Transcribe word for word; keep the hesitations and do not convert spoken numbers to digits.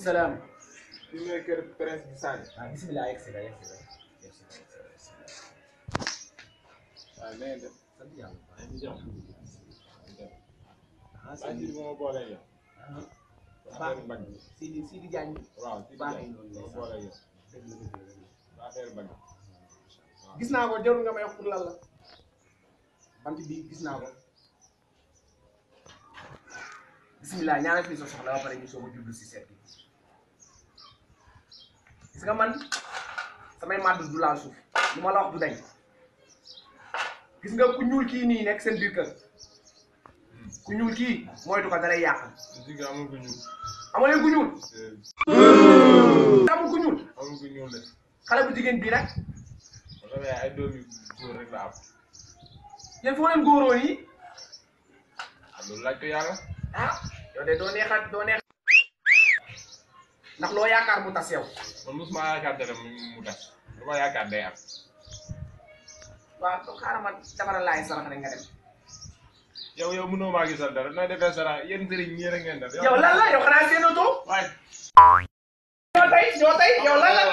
salaam. fi mu ne kër presse bi Sane. ah bisimilah yegg si la yegg si la yegg si la. waaw na ngeen def. sant yàlla bu baax. ah Sane bi ma boole yow. baax na Sidi Sidi Diagne. waaw Sidi Diagne ma boole yow. affaire bag. gis naa ko jarul nga may wax pour lan la. bant bi gis naa ko. bisimilah ñaanal fii sa soxla ba pare ñu soog a jublu si seet bi. gis nga man samay màdd du laal suuf lu ma la wax du dañ. gis nga ku ñuul kii nii nekk seen biir kër. ku ñuul kii moytu ko da lay yàq. Ndiga amul ku ñuul. amoo leen ku ñuul. amul ku ñuul. amul ku ñuul de. xale bu jigéen bii nag. wala ay doom yu góor rek la am. yéen foo leen góoroo yi. ah loolu laaj ko yàlla. ah yow de doo neexaat doo neex. ndax loo yaakaar mu tas yow. man mosuma yaakaar dara mu tas lu ma yaakaar day am. waaw donc xaaral ma defaral laay sarax rek nga dem. yow yow mënoo maa gisal dara nooy defee sarax yéen sëriñ ñii rek ngeen def. yow lan la yow xanaa seenatoo. waay. ñoo tey ñoo tey yow lan la.